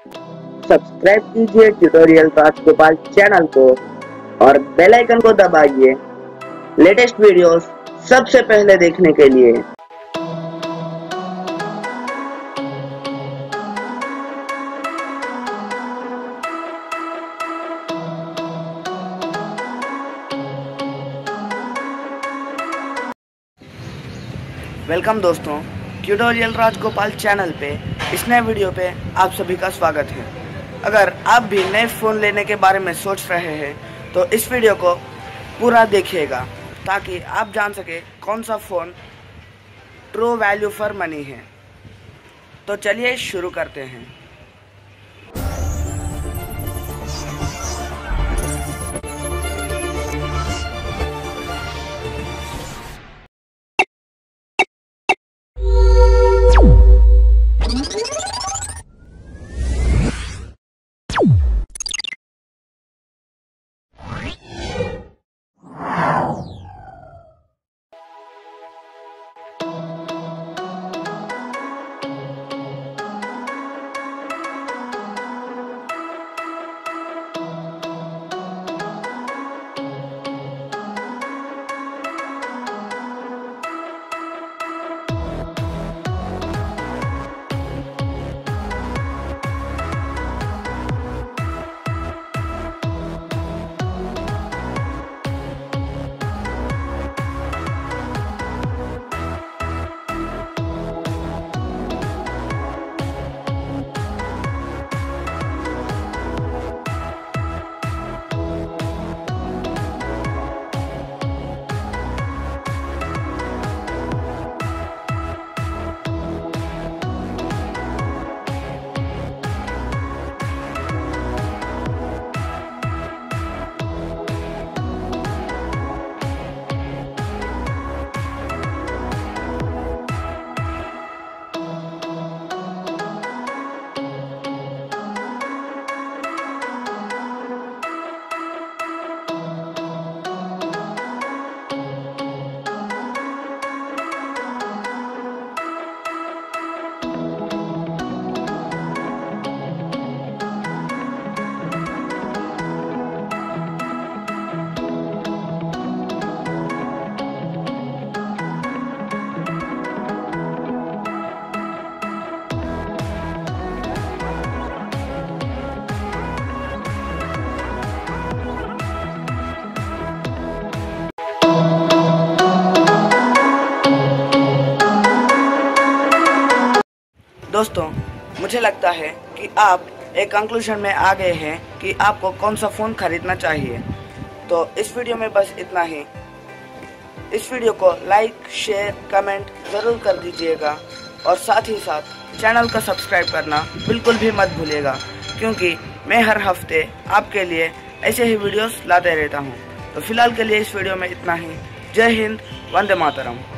Subscribe कीजिए tutorial Rajagopal channel को और बेल आइकन को दबाइए लेटेस्ट वीडियोस सबसे पहले देखने के लिए। वेलकम दोस्तों, ट्यूटोरियल राजगोपाल चैनल पे इस नए वीडियो पे आप सभी का स्वागत है। अगर आप भी नए फ़ोन लेने के बारे में सोच रहे हैं तो इस वीडियो को पूरा देखिएगा ताकि आप जान सके कौन सा phone true value for money है। तो चलिए शुरू करते हैं। दोस्तों, मुझे लगता है कि आप एक कंक्लूजन में आ गए हैं कि आपको कौन सा फ़ोन खरीदना चाहिए। तो इस वीडियो में बस इतना ही। इस वीडियो को लाइक, शेयर, कमेंट ज़रूर कर दीजिएगा और साथ ही साथ चैनल को सब्सक्राइब करना बिल्कुल भी मत भूलिएगा, क्योंकि मैं हर हफ्ते आपके लिए ऐसे ही वीडियोस लाते रहता हूँ। तो फिलहाल के लिए इस वीडियो में इतना ही। जय हिंद, वंदे मातरम।